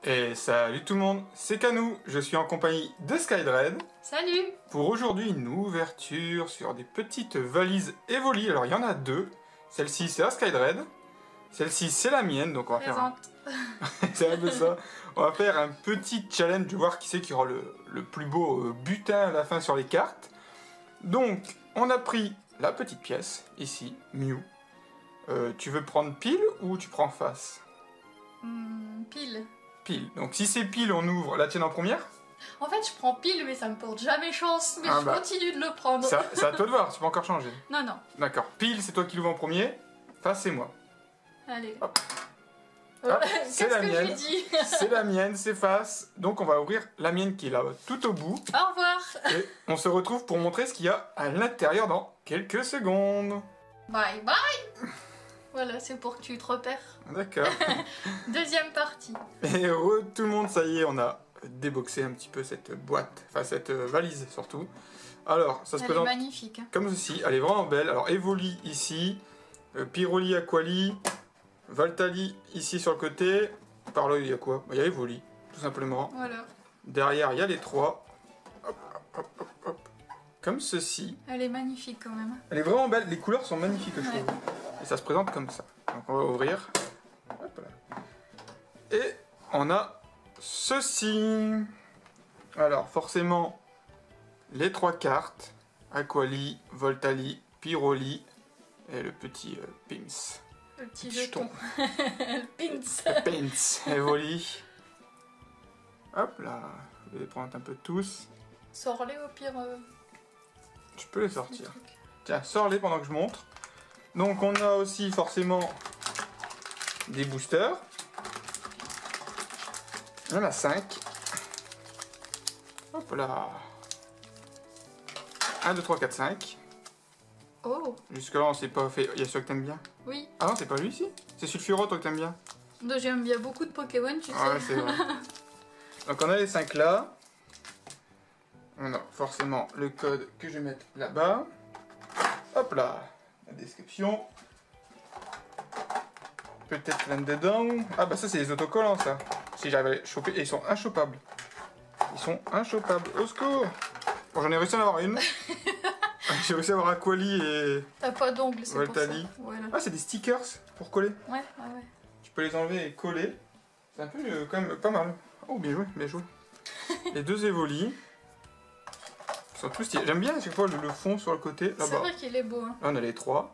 Et salut tout le monde, c'est Canou, je suis en compagnie de Skydred. Salut. Pour aujourd'hui une ouverture sur des petites valises Evoli. Alors il y en a deux, celle-ci c'est à Skydred, celle-ci c'est la mienne, donc on va faire c'est un peu ça. On va faire un petit challenge de voir qui c'est qui aura le plus beau butin à la fin sur les cartes. Donc on a pris la petite pièce, ici, Mew. Tu veux prendre pile ou tu prends face? Pile. Pile. Donc si c'est pile, on ouvre la tienne en première. En fait, je prends pile, mais ça me porte jamais chance. Mais je continue de le prendre. C'est à toi de voir, tu peux encore changer. Non, non. D'accord. Pile, c'est toi qui l'ouvre en premier. Face, c'est moi. Allez. Hop. Hop, c'est la mienne. C'est la mienne, c'est face. Donc on va ouvrir la mienne qui est là, tout au bout. Au revoir. Et on se retrouve pour montrer ce qu'il y a à l'intérieur dans quelques secondes. Bye bye. Voilà, c'est pour que tu te repères. D'accord. Deuxième partie. Et tout le monde, ça y est, on a déboxé un petit peu cette boîte, enfin cette valise surtout. Alors, ça se présente magnifique, hein. Comme ceci, elle est vraiment belle. Alors, Evoli ici, Pyroli, Aquali, Voltali ici sur le côté. Par là, il y a quoi? Il y a Evoli, tout simplement. Voilà. Derrière, il y a les trois. Hop, hop, hop, hop. Comme ceci. Elle est magnifique quand même. Elle est vraiment belle, les couleurs sont magnifiques, je trouve. Et ça se présente comme ça. Donc, on va ouvrir. Hop là. Et on a ceci. Alors, forcément, les trois cartes. Aquali, Voltali, Pyroli et le petit Pins. Le petit jeton. Le Pins. Le Pins. Evoli. Hop là. Je vais les prendre un peu tous. Sors-les au pire. Je peux les sortir. Tiens, sors-les pendant que je montre. Donc on a aussi forcément des boosters. Il y en a 5. Hop là. 1, 2, 3, 4, 5. Oh. Jusque là on s'est pas fait. Il y a celui que t'aimes bien? Oui. Ah non, c'est pas lui ici? C'est Sulfuro toi que t'aimes bien? J'aime bien beaucoup de Pokémon, tu sais. Ouais, c'est vrai. Donc on a les 5 là. On a forcément le code que je vais mettre là-bas. Hop là. La description. Peut-être là-dedans. Ah bah ça c'est les autocollants ça. Si j'avais à les choper. Et ils sont inchopables. Ils sont inchopables. Au secours. Bon, j'en ai réussi à en avoir une. J'ai réussi à avoir Aquali et T'as pas d'ongles, c'est pour ça. Voilà. Ah, c'est des stickers pour coller. Ouais. Tu peux les enlever et coller. C'est un peu quand même pas mal. Oh, bien joué, bien joué. Les deux Evoli. Ils sont tous stylés. J'aime bien à chaque fois le fond sur le côté. C'est vrai qu'il est beau. Hein. Là, on a les trois.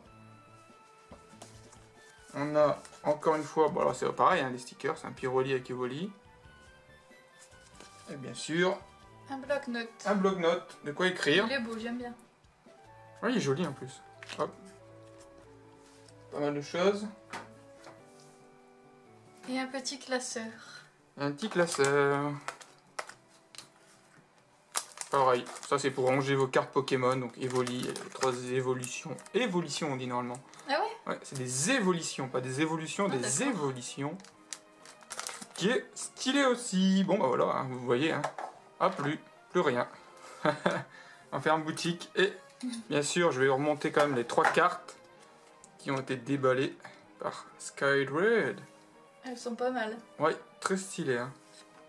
On a encore une fois, bon, alors c'est pareil, hein, les stickers. C'est un Pyroli avec Evoli. Et bien sûr, un bloc-notes. Un bloc-notes. De quoi écrire. Il est beau, j'aime bien. Oui, il est joli en plus. Hop. Pas mal de choses. Et un petit classeur. Un petit classeur. Pareil, ça c'est pour ranger vos cartes Pokémon, donc Evoli, les 3 évolutions. Évolutions on dit normalement. Ah ouais? Ouais, c'est des évolutions, pas des évolutions, des évolutions. Qui est stylé aussi. Bon bah voilà, hein, vous voyez, hein. Ah plus rien. On ferme boutique et bien sûr je vais remonter quand même les 3 cartes qui ont été déballées par Skydred. Elles sont pas mal. Ouais, très stylé. Hein.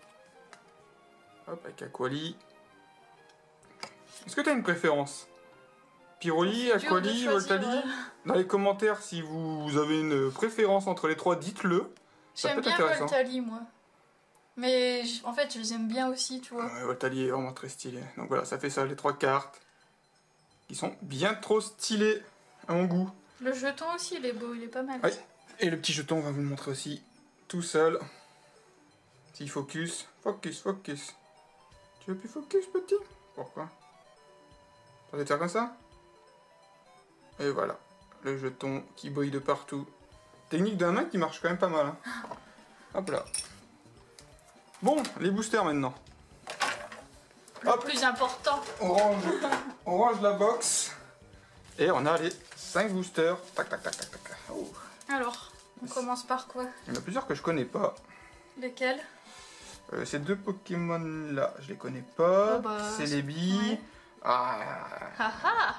Hop, avec Aquali. Est-ce que tu as une préférence? Pyroli, Aquali, Voltali? Dans les commentaires, si vous avez une préférence entre les 3, dites-le. J'aime bien Voltali, moi. Mais en fait, je les aime bien aussi, tu vois. Ouais, Voltali est vraiment très stylé. Donc voilà, ça fait ça, les 3 cartes. Qui sont bien trop stylées à mon goût. Le jeton aussi, il est beau, il est pas mal. Oui, et le petit jeton, on va vous le montrer aussi tout seul. Si focus, focus. Tu veux plus focus, petit? Pourquoi? Tu vas faire comme ça? Et voilà, le jeton qui brille de partout. Technique d'un main qui marche quand même pas mal. Hein. Hop là. Bon, les boosters maintenant. Le plus important. On range la box. Et on a les 5 boosters. Tac. Oh. Alors, on commence par quoi? Il y en a plusieurs que je connais pas. Lesquels? Ces 2 Pokémon là, je les connais pas. Oh bah, c'est les billes. Ouais.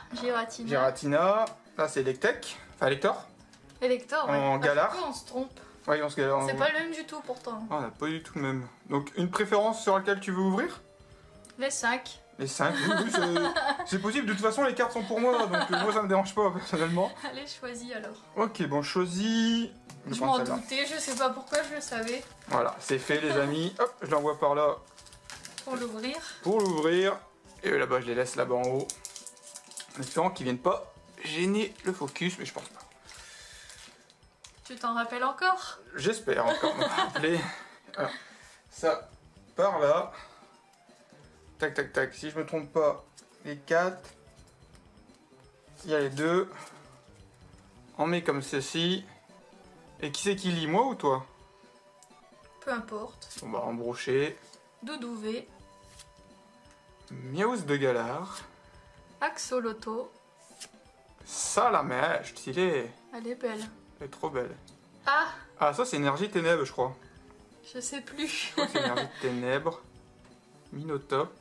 Giratina. Giratina. Là c'est Electek. Enfin Elector. Elector, En ouais. galard. Pourquoi on se trompe? Ouais, on se galère. C'est pas le même du tout pourtant. Ah, on n'a pas du tout le même. Donc, une préférence sur laquelle tu veux ouvrir? Les 5. Les 5, oui, c'est possible. De toute façon, les cartes sont pour moi, donc moi ça me dérange pas personnellement. Allez, choisis alors. Ok, bon, choisis. Je m'en doutais, je sais pas pourquoi je le savais. Voilà, c'est fait les amis. Hop, je l'envoie par là. Pour l'ouvrir. Pour l'ouvrir. Et là-bas, je les laisse là-bas en haut. En espérant qu'ils viennent pas gêner le focus, mais je pense pas. Tu t'en rappelles encore? J'espère encore me rappeler. Alors, ça, par là. Tac, tac, tac. Si je me trompe pas, les 4. Il y a les 2. On met comme ceci. Et qui c'est qui lit, moi ou toi? Peu importe. On va embrocher. Doudou V. Miaus de Galar. Axoloto. Salamèche, stylé. Elle est belle. Elle est trop belle. Ah, Ah, ça c'est énergie ténèbres, je crois. je sais plus. Je crois que c'est énergie ténèbres. Minotaure.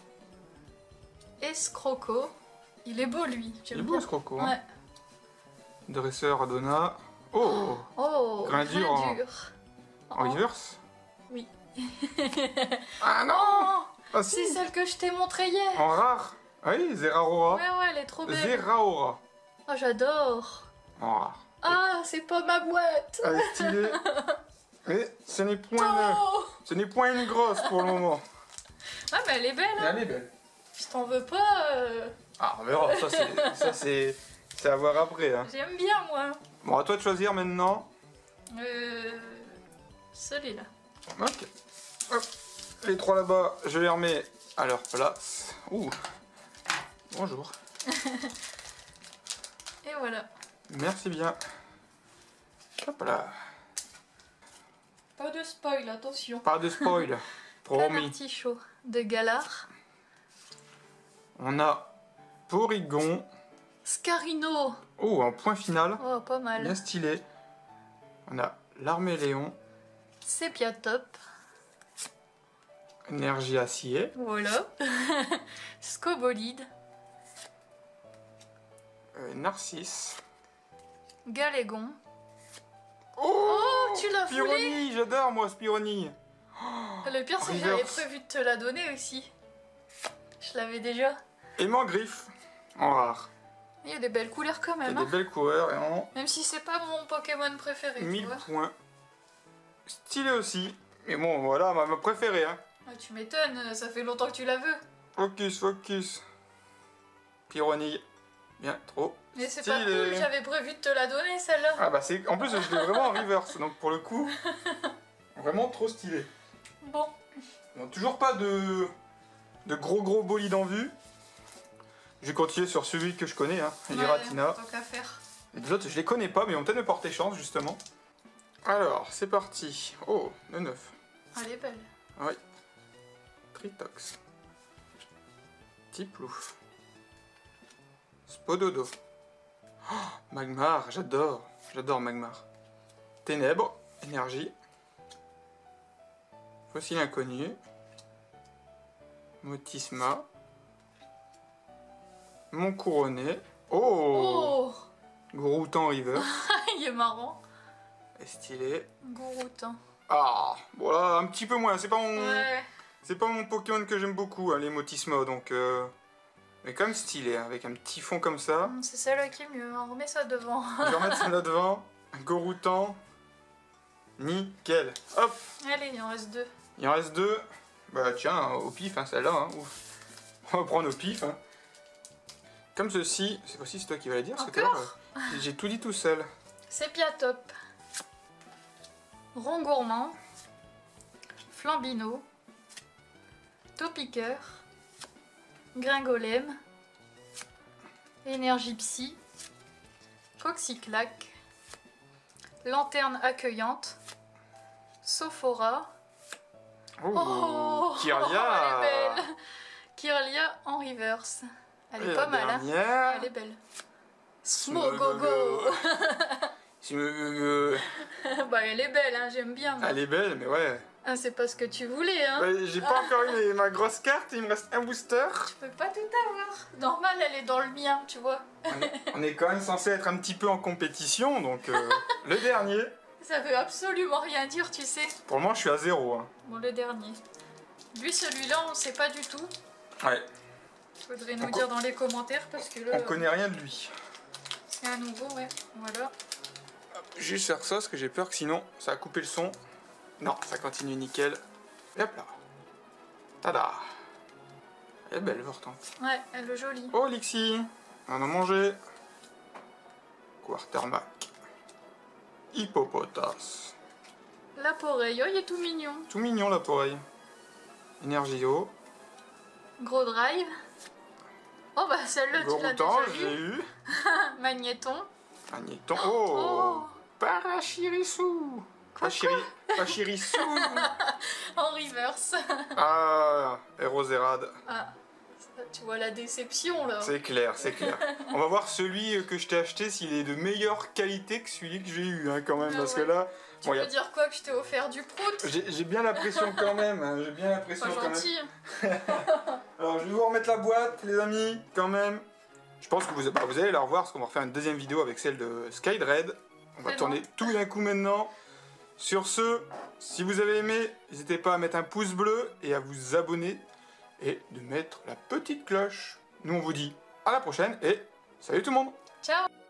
Escroco. Il est beau lui. Il est beau ce croco. Hein. Ouais. Dresseur Adona. Oh, Oh, Grindure en reverse. Oui. Ah non. Oh, Ah si. c'est celle que je t'ai montrée hier. En rare. Ah oui, Zeraora. Ouais, elle est trop belle. Zeraora. Oh, j'adore. En rare. Ah, c'est pas ma boîte. Elle est stylée. Mais ce n'est point, Oh. ce n'est point une grosse pour le moment. Ah, mais elle est belle. Hein. Elle est belle. Je t'en veux pas. Ah, on verra. Ça c'est à voir après. Hein. J'aime bien, moi. Bon, à toi de choisir maintenant. Celui-là. Ok. Hop. Les 3 là-bas, je les remets à leur place. Ouh. Bonjour. Et voilà. Merci bien. Hop là. Pas de spoil, attention. Pas de spoil. Promis. Canartichaud de Galar. On a Porygon. Scarino. Oh, en point final. Oh, pas mal. Bien stylé. On a l'Arméléon. Sépiatop. Énergie acier. Voilà. Scobolide. Narcisse. Galégon. Oh, tu l'as volé. Spironi, j'adore moi Spironi. Le pire, c'est que j'avais prévu de te la donner aussi. Je l'avais déjà. Aimant griffe. En rare. Il y a des belles couleurs quand Il y même. a des belles couleurs et en Même si c'est pas mon Pokémon préféré. 1000 tu vois. points. Stylé aussi. Mais bon, voilà, ma préférée. Hein. Ah, tu m'étonnes, ça fait longtemps que tu la veux. Focus, focus. Pyronille. Bien, trop. Mais c'est pas cool, j'avais prévu de te la donner celle-là. Ah bah c'est... En plus, je l'ai vraiment en reverse. Donc pour le coup, vraiment trop stylé. Bon. Donc, toujours pas de gros bolides en vue. Je vais continuer sur celui que je connais, hein, Giratina. Tant qu'à faire. Et les autres, je les connais pas, mais ils vont peut-être me porter chance, justement. Alors, c'est parti. Oh, le 9. Elle est belle. Oui. Tritox. Tiplouf. Spododo. Oh, Magmar, j'adore. J'adore Magmar. Ténèbres, énergie. Fossile inconnu. Motisma. Mon couronné. Oh, Gouroutan River. Il est marrant. Et stylé. Gouroutan. Ah, voilà, un petit peu moins. C'est pas mon, Ouais. c'est pas mon Pokémon que j'aime beaucoup, hein, les Motisma, donc. Mais quand même stylé, hein, avec un petit fond comme ça. C'est celle qui est mieux. On remet ça devant. Je vais remettre ça là devant. Gouroutan. Nickel. Hop. Allez, il en reste 2. Il en reste 2. Bah tiens, au pif, hein, celle-là. Hein. On va prendre au pif. Hein. Comme ceci. Cette fois-ci, c'est toi qui vas la dire. Parce que j'ai tout dit tout seul. Sépiatop. Rongourmand. Flambino. Topiqueur. Gringolem. Énergie Psy. Coxyclac. Lanterne accueillante. Sophora. Oh, Kirlia. Elle est belle. Kirlia en reverse. Elle est pas mal, hein. Elle est belle. Smogogo. Smogogo. Bah, elle est belle, hein, j'aime bien. Moi. Elle est belle, mais ouais. Ah, c'est pas ce que tu voulais, hein. Ouais, j'ai pas encore eu ma grosse carte, il me reste un booster. Je peux pas tout avoir. Normal, elle est dans le mien, tu vois. On est quand même censé être un petit peu en compétition, donc le dernier. Ça veut absolument rien dire, tu sais. Pour le moment, je suis à 0. Hein. Bon, le dernier. Lui, celui-là, on sait pas du tout. Ouais. Faudrait nous dire dans les commentaires parce que là... On connaît rien de lui. C'est un nouveau, ouais. Voilà. Juste faire ça parce que j'ai peur que sinon ça a coupé le son. Non, ça continue nickel. Et hop là. Tada. Elle est belle pourtant. Ouais, elle est jolie. Oh Lixi, on a mangé. Quartermac. Hippopotas. La poreille, oh, il est tout mignon. Tout mignon la poreille. Energio. Gros drive. Oh bah celle-là tu l'as déjà j'ai eu. Magnéton. Magnéton. Oh. Parachirisu. Pachirisu. En reverse. Ah, Erosérade. Ah, tu vois la déception là. C'est clair, c'est clair. On va voir celui que je t'ai acheté s'il est de meilleure qualité que celui que j'ai eu hein, quand même. Ah, parce ouais. que là... Tu veux dire quoi, que je t'ai offert du prout? J'ai bien la pression quand même. Hein, j'ai bien la pression Pas quand gentil. même. Alors je vais vous remettre la boîte les amis, quand même. Je pense que vous allez la revoir parce qu'on va refaire une deuxième vidéo avec celle de Skydred. On va tourner tout d'un coup maintenant. Sur ce, si vous avez aimé, n'hésitez pas à mettre un pouce bleu et à vous abonner et de mettre la petite cloche. Nous on vous dit à la prochaine et salut tout le monde. Ciao.